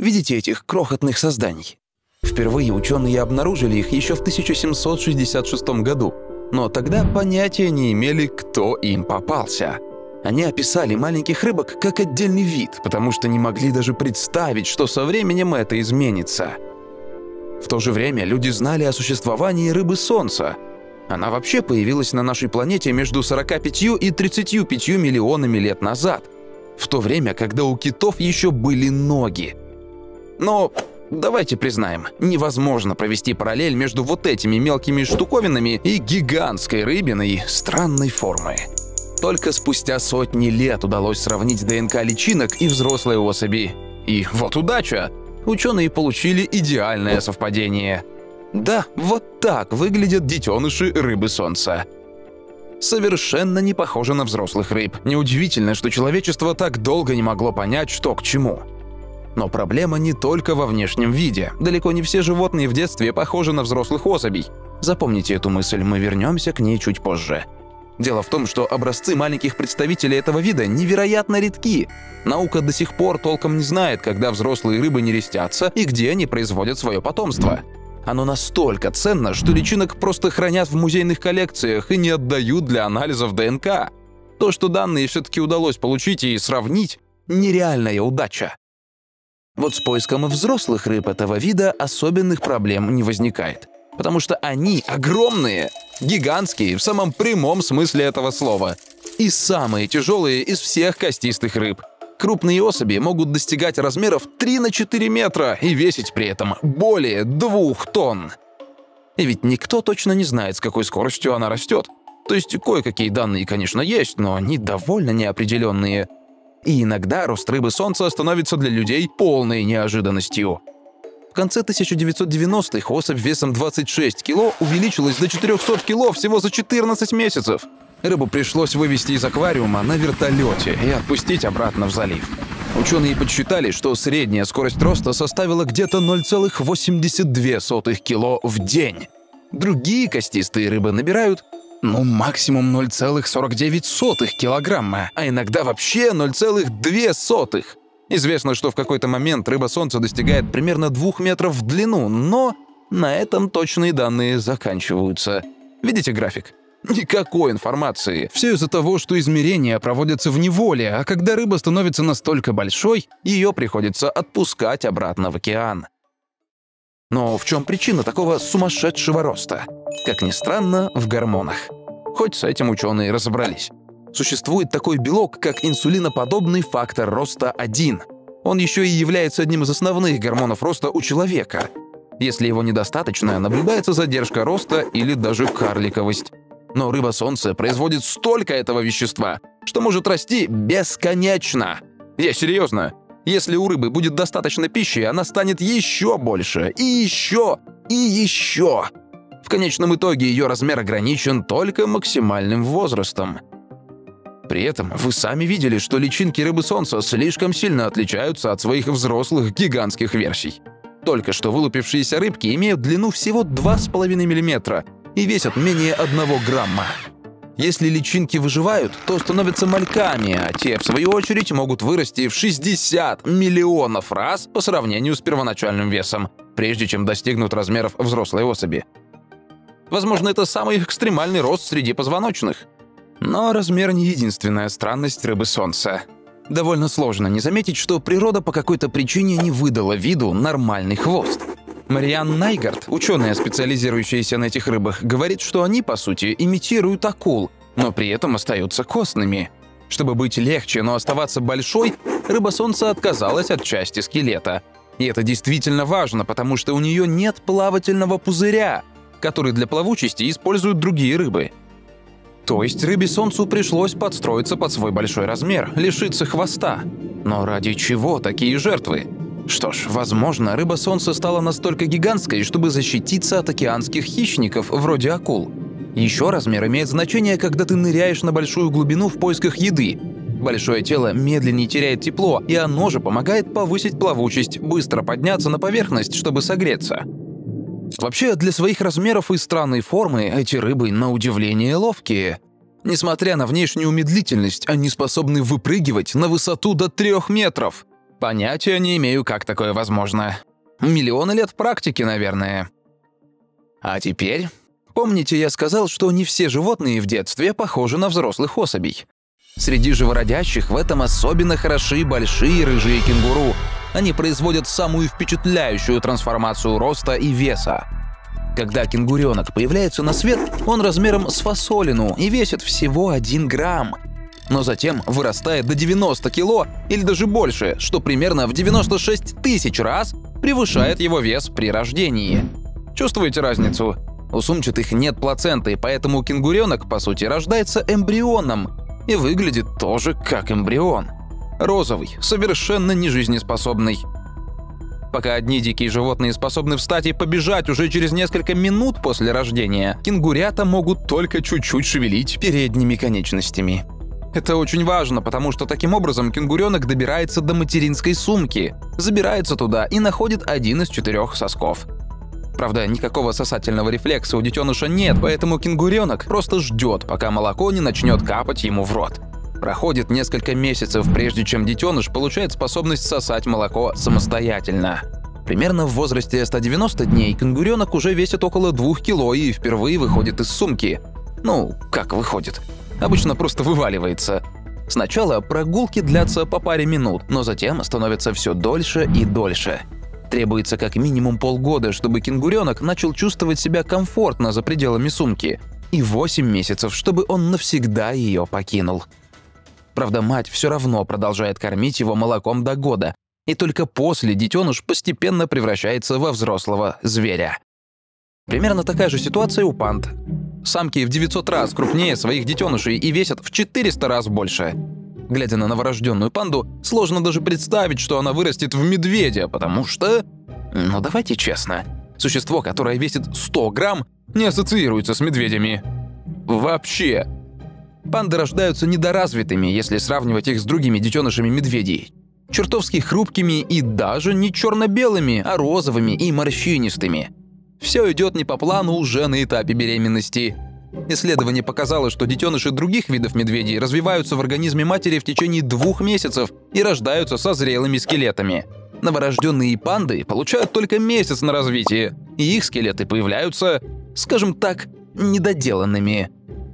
Видите этих крохотных созданий? Впервые ученые обнаружили их еще в 1766 году, но тогда понятия не имели, кто им попался. Они описали маленьких рыбок как отдельный вид, потому что не могли даже представить, что со временем это изменится. В то же время люди знали о существовании рыбы Солнца. Она вообще появилась на нашей планете между 45 и 35 миллионами лет назад, в то время, когда у китов еще были ноги. Но давайте признаем, невозможно провести параллель между вот этими мелкими штуковинами и гигантской рыбиной странной формы. Только спустя сотни лет удалось сравнить ДНК личинок и взрослой особи. И вот удача! Ученые получили идеальное совпадение. Да, вот так выглядят детеныши рыбы Солнца. Совершенно не похожи на взрослых рыб. Неудивительно, что человечество так долго не могло понять, что к чему. Но проблема не только во внешнем виде. Далеко не все животные в детстве похожи на взрослых особей. Запомните эту мысль, мы вернемся к ней чуть позже. Дело в том, что образцы маленьких представителей этого вида невероятно редки. Наука до сих пор толком не знает, когда взрослые рыбы нерестятся и где они производят свое потомство. Оно настолько ценно, что личинок просто хранят в музейных коллекциях и не отдают для анализов ДНК. То, что данные все-таки удалось получить и сравнить – нереальная удача. Вот с поиском взрослых рыб этого вида особенных проблем не возникает. Потому что они огромные, гигантские в самом прямом смысле этого слова. И самые тяжелые из всех костистых рыб. Крупные особи могут достигать размеров 3 на 4 метра и весить при этом более 2 тонн. И ведь никто точно не знает, с какой скоростью она растет. То есть кое-какие данные, конечно, есть, но они довольно неопределенные. И иногда рост рыбы Солнца становится для людей полной неожиданностью. В конце 1990-х особь весом 26 кило увеличилась до 400 кило всего за 14 месяцев. Рыбу пришлось вывести из аквариума на вертолете и отпустить обратно в залив. Ученые подсчитали, что средняя скорость роста составила где-то 0,82 кило в день. Другие костистые рыбы набирают, максимум 0,49 килограмма, а иногда вообще 0,02. Известно, что в какой-то момент рыба Солнца достигает примерно 2 метров в длину, но на этом точные данные заканчиваются. Видите график? Никакой информации. Все из-за того, что измерения проводятся в неволе, а когда рыба становится настолько большой, ее приходится отпускать обратно в океан. Но в чем причина такого сумасшедшего роста? Как ни странно, в гормонах. Хоть с этим ученые разобрались. Существует такой белок, как инсулиноподобный фактор роста 1. Он еще и является одним из основных гормонов роста у человека. Если его недостаточно, наблюдается задержка роста или даже карликовость. Но рыба Солнца производит столько этого вещества, что может расти бесконечно. Я серьезно. Если у рыбы будет достаточно пищи, она станет еще больше, и еще, и еще. В конечном итоге ее размер ограничен только максимальным возрастом. При этом вы сами видели, что личинки рыбы Солнца слишком сильно отличаются от своих взрослых гигантских версий. Только что вылупившиеся рыбки имеют длину всего 2,5 мм и весят менее 1 грамма. Если личинки выживают, то становятся мальками, а те, в свою очередь, могут вырасти в 60 миллионов раз по сравнению с первоначальным весом, прежде чем достигнут размеров взрослой особи. Возможно, это самый экстремальный рост среди позвоночных. Но размер не единственная странность рыбы Солнца. Довольно сложно не заметить, что природа по какой-то причине не выдала виду нормальный хвост. Мариан Найгард, ученая, специализирующаяся на этих рыбах, говорит, что они, по сути, имитируют акул, но при этом остаются костными. Чтобы быть легче, но оставаться большой, рыба Солнца отказалась от части скелета. И это действительно важно, потому что у нее нет плавательного пузыря, который для плавучести используют другие рыбы. То есть рыбе Солнцу пришлось подстроиться под свой большой размер, лишиться хвоста. Но ради чего такие жертвы? Что ж, возможно, рыба Солнца стала настолько гигантской, чтобы защититься от океанских хищников, вроде акул. Еще размер имеет значение, когда ты ныряешь на большую глубину в поисках еды. Большое тело медленнее теряет тепло, и оно же помогает повысить плавучесть, быстро подняться на поверхность, чтобы согреться. Вообще, для своих размеров и странной формы эти рыбы, на удивление, ловкие. Несмотря на внешнюю медлительность, они способны выпрыгивать на высоту до 3 метров. Понятия не имею, как такое возможно. Миллионы лет практики, наверное. А теперь... Помните, я сказал, что не все животные в детстве похожи на взрослых особей? Среди живородящих в этом особенно хороши большие рыжие кенгуру. Они производят самую впечатляющую трансформацию роста и веса. Когда кенгуренок появляется на свет, он размером с фасолину и весит всего 1 грамм. Но затем вырастает до 90 кило или даже больше, что примерно в 96 тысяч раз превышает его вес при рождении. Чувствуете разницу? У сумчатых нет плаценты, поэтому кенгуренок, по сути, рождается эмбрионом и выглядит тоже как эмбрион. Розовый, совершенно нежизнеспособный. Пока одни дикие животные способны встать и побежать уже через несколько минут после рождения, кенгурята могут только чуть-чуть шевелить передними конечностями. Это очень важно, потому что таким образом кенгуренок добирается до материнской сумки, забирается туда и находит один из 4 сосков. Правда, никакого сосательного рефлекса у детеныша нет, поэтому кенгуренок просто ждет, пока молоко не начнет капать ему в рот. Проходит несколько месяцев, прежде чем детеныш получает способность сосать молоко самостоятельно. Примерно в возрасте 190 дней кенгуренок уже весит около 2 кило и впервые выходит из сумки. Ну, как выходит? Обычно просто вываливается. Сначала прогулки длятся по паре минут, но затем становятся все дольше и дольше. Требуется как минимум полгода, чтобы кенгуренок начал чувствовать себя комфортно за пределами сумки, и 8 месяцев, чтобы он навсегда ее покинул. Правда, мать все равно продолжает кормить его молоком до года, и только после детеныш постепенно превращается во взрослого зверя. Примерно такая же ситуация у панд. Самки в 900 раз крупнее своих детенышей и весят в 400 раз больше. Глядя на новорожденную панду, сложно даже представить, что она вырастет в медведя, потому что... Ну давайте честно, существо, которое весит 100 грамм, не ассоциируется с медведями. Вообще. Панды рождаются недоразвитыми, если сравнивать их с другими детенышами медведей. Чертовски хрупкими и даже не черно-белыми, а розовыми и морщинистыми. Все идет не по плану уже на этапе беременности. Исследование показало, что детеныши других видов медведей развиваются в организме матери в течение 2 месяцев и рождаются со зрелыми скелетами. Новорожденные панды получают только месяц на развитие, и их скелеты появляются, скажем так, недоделанными.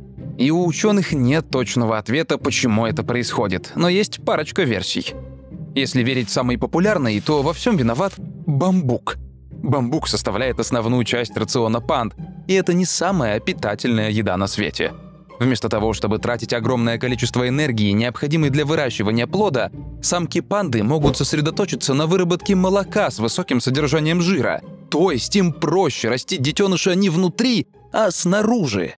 И у ученых нет точного ответа, почему это происходит, но есть парочка версий. Если верить самой популярной, то во всем виноват бамбук. Бамбук составляет основную часть рациона панд, и это не самая питательная еда на свете. Вместо того, чтобы тратить огромное количество энергии, необходимой для выращивания плода, самки панды могут сосредоточиться на выработке молока с высоким содержанием жира. То есть им проще растить детеныша не внутри, а снаружи.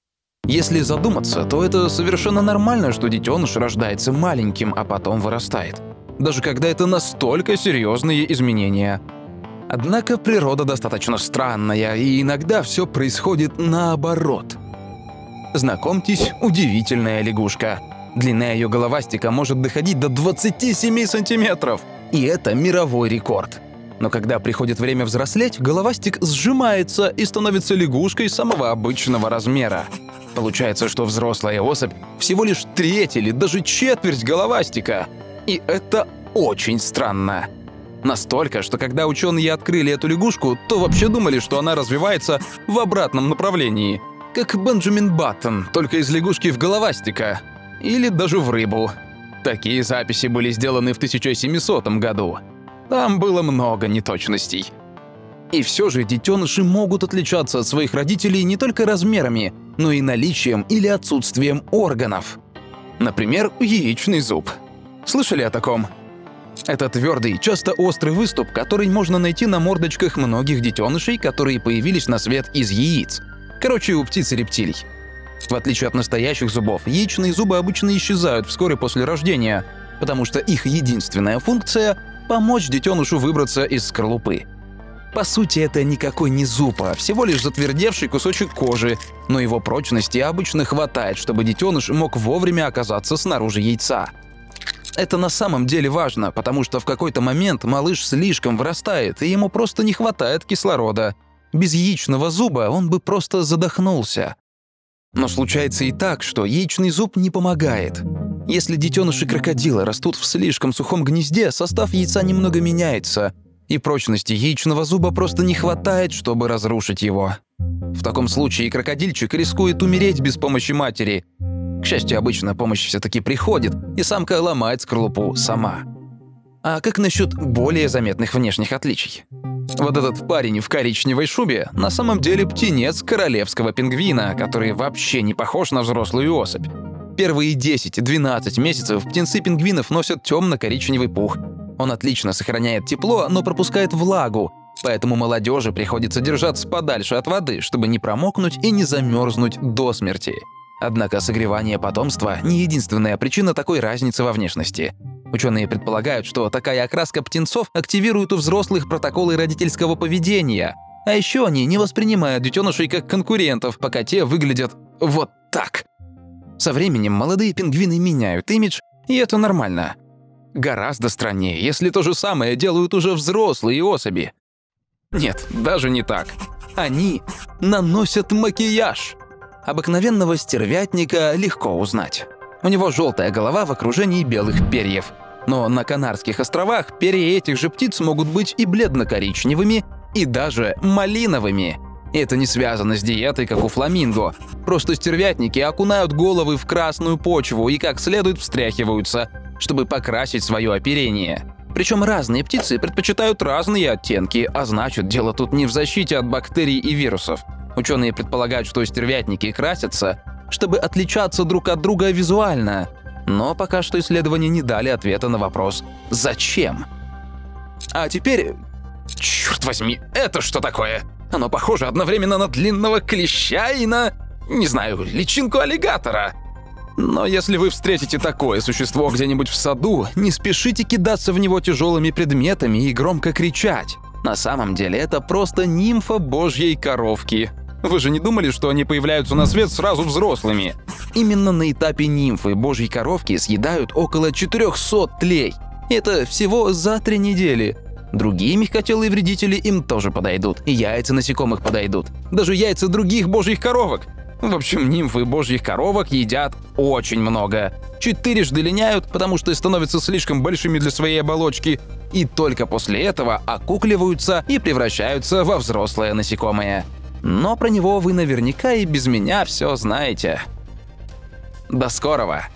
Если задуматься, то это совершенно нормально, что детеныш рождается маленьким, а потом вырастает. Даже когда это настолько серьезные изменения. Однако природа достаточно странная, и иногда все происходит наоборот. Знакомьтесь, удивительная лягушка. Длина ее головастика может доходить до 27 сантиметров, и это мировой рекорд. Но когда приходит время взрослеть, головастик сжимается и становится лягушкой самого обычного размера. Получается, что взрослая особь всего лишь треть или даже четверть головастика. И это очень странно. Настолько, что когда ученые открыли эту лягушку, то вообще думали, что она развивается в обратном направлении. Как Бенджамин Баттон, только из лягушки в головастика. Или даже в рыбу. Такие записи были сделаны в 1700 году. Там было много неточностей. И все же детеныши могут отличаться от своих родителей не только размерами, но и наличием или отсутствием органов. Например, яичный зуб. Слышали о таком? Это твердый, часто острый выступ, который можно найти на мордочках многих детенышей, которые появились на свет из яиц. Короче, у птиц и рептилий. В отличие от настоящих зубов, яичные зубы обычно исчезают вскоре после рождения, потому что их единственная функция – помочь детенышу выбраться из скорлупы. По сути, это никакой не зуб, а всего лишь затвердевший кусочек кожи, но его прочности обычно хватает, чтобы детеныш мог вовремя оказаться снаружи яйца. Это на самом деле важно, потому что в какой-то момент малыш слишком вырастает, и ему просто не хватает кислорода. Без яичного зуба он бы просто задохнулся. Но случается и так, что яичный зуб не помогает. Если детеныши крокодила растут в слишком сухом гнезде, состав яйца немного меняется, и прочности яичного зуба просто не хватает, чтобы разрушить его. В таком случае крокодильчик рискует умереть без помощи матери. К счастью, обычно помощь все-таки приходит, и самка ломает скорлупу сама. А как насчет более заметных внешних отличий? Вот этот парень в коричневой шубе на самом деле птенец королевского пингвина, который вообще не похож на взрослую особь. Первые 10-12 месяцев птенцы пингвинов носят темно-коричневый пух. Он отлично сохраняет тепло, но пропускает влагу, поэтому молодежи приходится держаться подальше от воды, чтобы не промокнуть и не замерзнуть до смерти. Однако согревание потомства не единственная причина такой разницы во внешности. Ученые предполагают, что такая окраска птенцов активирует у взрослых протоколы родительского поведения. А еще они не воспринимают детенышей как конкурентов, пока те выглядят вот так. Со временем молодые пингвины меняют имидж, и это нормально. Гораздо страннее, если то же самое делают уже взрослые особи. Нет, даже не так. Они наносят макияж. Обыкновенного стервятника легко узнать. У него желтая голова в окружении белых перьев. Но на Канарских островах перья этих же птиц могут быть и бледно-коричневыми, и даже малиновыми. Это не связано с диетой, как у фламинго. Просто стервятники окунают головы в красную почву и как следует встряхиваются, чтобы покрасить свое оперение. Причем разные птицы предпочитают разные оттенки, а значит, дело тут не в защите от бактерий и вирусов. Ученые предполагают, что стервятники красятся, чтобы отличаться друг от друга визуально. Но пока что исследования не дали ответа на вопрос «Зачем?». А теперь… Черт возьми, это что такое? Оно похоже одновременно на длинного клеща и на… не знаю, личинку аллигатора. Но если вы встретите такое существо где-нибудь в саду, не спешите кидаться в него тяжелыми предметами и громко кричать. На самом деле это просто нимфа божьей коровки. Вы же не думали, что они появляются на свет сразу взрослыми? Именно на этапе нимфы божьей коровки съедают около 400 тлей. Это всего за 3 недели. Другие мягкотелые вредители им тоже подойдут. И яйца насекомых подойдут. Даже яйца других божьих коровок. В общем, нимфы божьих коровок едят очень много. 4-жды линяют, потому что становятся слишком большими для своей оболочки. И только после этого окукливаются и превращаются во взрослое насекомое. Но про него вы наверняка и без меня все знаете. До скорого!